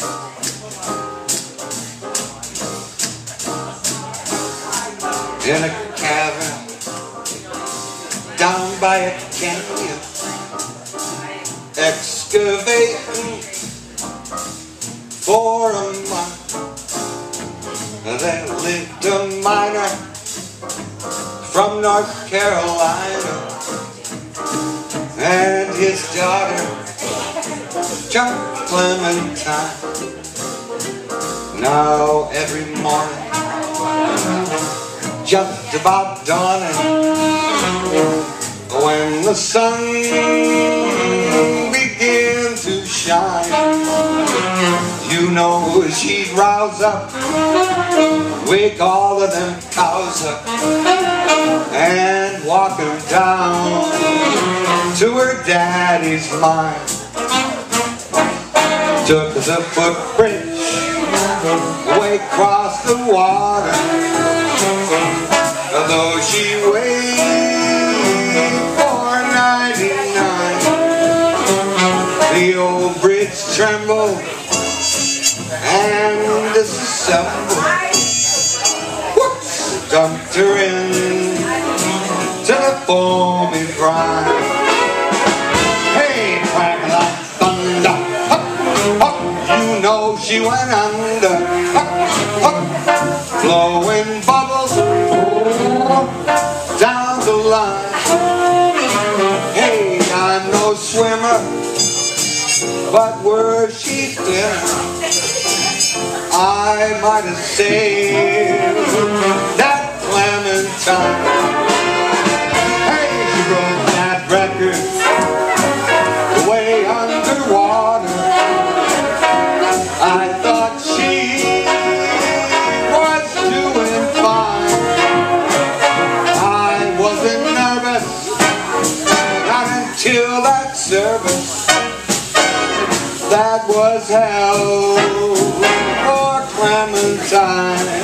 In a cavern down by a canyon, excavating for a month, there lived a miner from North Carolina, and his daughter, Clementine. Now every morning, just about dawning, when the sun begins to shine, you know she'd rouse up, wake all of them cows up, and walk her down to her daddy's mine. Took the footbridge way across the water, though she weighed 499. The old bridge trembled and disassembled. Whoops! Dumped her in to the foamy brine. Hey, crack like thunder, hup, hup, you know she went under. Hup, hup, blowing bubbles down the line. Hey, I'm no swimmer, but were she thin, I might have saved that Clementine. Hey, she broke that record way underwater. I thought she was doing fine. I wasn't nervous, not until that service that was hell for Clementine.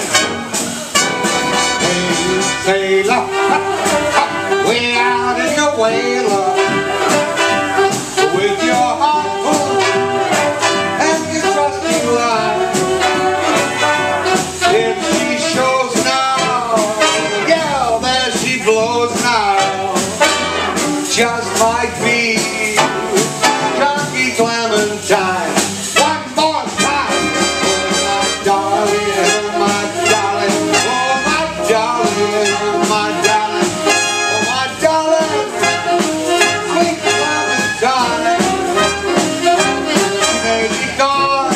Hey, sailor, way out in the whaler, with your harpoon and your trusty line. If she shows now, yeah, there she blows now. Just might be Clementine. One more time. Oh, my darling, my darling. Oh, my darling, my darling. Oh, my darling. Sweet Clementine. She may be gone